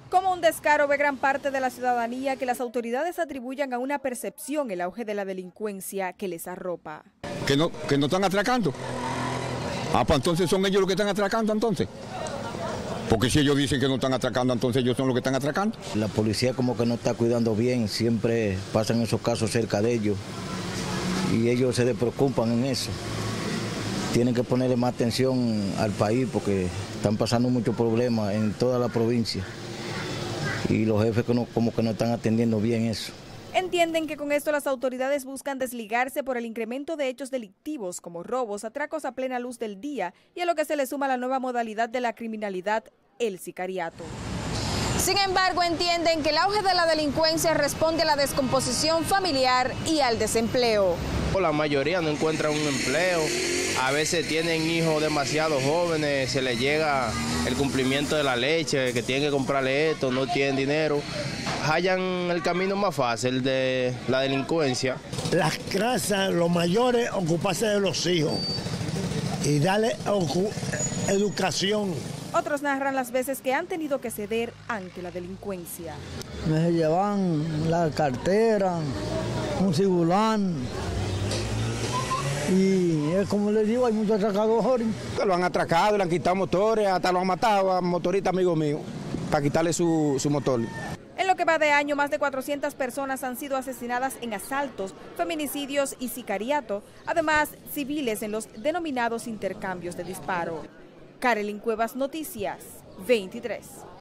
Como un descaro ve gran parte de la ciudadanía que las autoridades atribuyan a una percepción el auge de la delincuencia que les arropa. Que no están atracando. Pues entonces son ellos los que están atracando entonces. Porque si ellos dicen que no están atracando, entonces ellos son los que están atracando. La policía como que no está cuidando bien, siempre pasan esos casos cerca de ellos y ellos se despreocupan en eso. Tienen que ponerle más atención al país porque están pasando muchos problemas en toda la provincia y los jefes como que no están atendiendo bien eso. Entienden que con esto las autoridades buscan desligarse por el incremento de hechos delictivos como robos, atracos a plena luz del día y a lo que se le suma la nueva modalidad de la criminalidad, el sicariato. Sin embargo, entienden que el auge de la delincuencia responde a la descomposición familiar y al desempleo. La mayoría no encuentran un empleo, a veces tienen hijos demasiado jóvenes, se les llega el cumplimiento de la leche, que tienen que comprarle esto, no tienen dinero, hallan el camino más fácil de la delincuencia. Las casas, los mayores, ocuparse de los hijos y darle educación. Otros narran las veces que han tenido que ceder ante la delincuencia. Me llevan la cartera, un celular. Y es como les digo, hay muchos atracadores. Lo han atracado, le han quitado motores, hasta lo han matado a motorista amigo mío, para quitarle su motor. En lo que va de año, más de 400 personas han sido asesinadas en asaltos, feminicidios y sicariato, además civiles en los denominados intercambios de disparo. Carolyn Cuevas, Noticias 23.